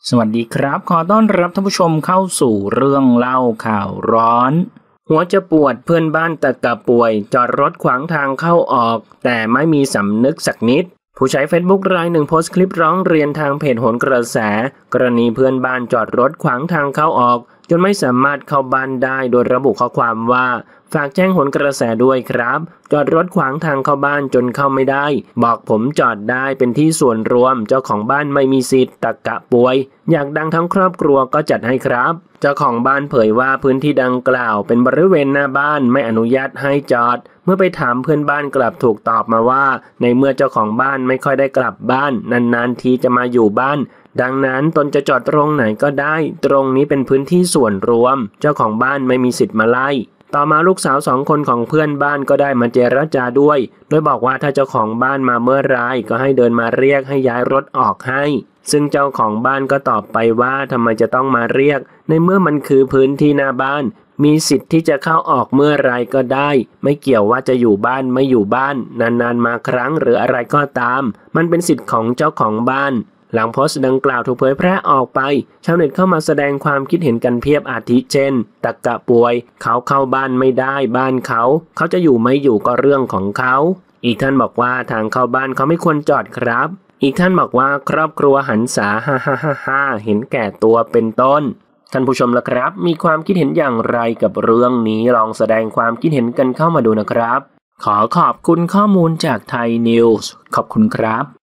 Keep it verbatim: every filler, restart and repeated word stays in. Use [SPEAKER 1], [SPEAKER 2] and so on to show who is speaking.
[SPEAKER 1] สวัสดีครับขอต้อนรับท่านผู้ชมเข้าสู่เรื่องเล่าข่าวร้อนหัวจะปวดเพื่อนบ้านตะกะป่วยจอดรถขวางทางเข้าออกแต่ไม่มีสำนึกสักนิดผู้ใช้ Facebook รายหนึ่งโพสต์คลิปร้องเรียนทางเพจโหนกระแสกรณีเพื่อนบ้านจอดรถขวางทางเข้าออกจนไม่สามารถเข้าบ้านได้โดยระบุข้อความว่าฝากแจ้งโหนกระแสด้วยครับจอดรถขวางทางเข้าบ้านจนเข้าไม่ได้บอกผมจอดได้เป็นที่ส่วนรวมเจ้าของบ้านไม่มีสิทธิ์ตะกะป่วยอยากดังทั้งครอบครัวก็จัดให้ครับเจ้าของบ้านเผยว่าพื้นที่ดังกล่าวเป็นบริเวณหน้าบ้านไม่อนุญาตให้จอดเมื่อไปถามเพื่อนบ้านกลับถูกตอบมาว่าในเมื่อเจ้าของบ้านไม่ค่อยได้กลับบ้านนานๆทีจะมาอยู่บ้านดังนั้นตนจะจอดตรงไหนก็ได้ตรงนี้เป็นพื้นที่ส่วนรวมเจ้าของบ้านไม่มีสิทธิ์มาไล่ต่อมาลูกสาวสองคนของเพื่อนบ้านก็ได้มาเจรจาด้วยโดยบอกว่าถ้าเจ้าของบ้านมาเมื่อไรก็ให้เดินมาเรียกให้ย้ายรถออกให้ซึ่งเจ้าของบ้านก็ตอบไปว่าทำไมจะต้องมาเรียกในเมื่อมันคือพื้นที่หน้าบ้านมีสิทธิ์ที่จะเข้าออกเมื่อไรก็ได้ไม่เกี่ยวว่าจะอยู่บ้านไม่อยู่บ้านนานๆมาครั้งหรืออะไรก็ตามมันเป็นสิทธิ์ของเจ้าของบ้านหลังโพสต์ดังกล่าวถูกเผยแพร่ออกไปชาวเน็ตเข้ามาแสดงความคิดเห็นกันเพียบอาทิเช่นตะกะป่วยเขาเข้าบ้านไม่ได้บ้านเขาเขาจะอยู่ไม่อยู่ก็เรื่องของเขาอีกท่านบอกว่าทางเข้าบ้านเขาไม่ควรจอดครับอีกท่านบอกว่าครอบครัวหันษาฮ่าฮ่าฮ่าฮ่าเห็นแก่ตัวเป็นต้นท่านผู้ชมล่ะครับมีความคิดเห็นอย่างไรกับเรื่องนี้ลองแสดงความคิดเห็นกันเข้ามาดูนะครับขอขอบคุณข้อมูลจากไทยนิวส์ขอบคุณครับ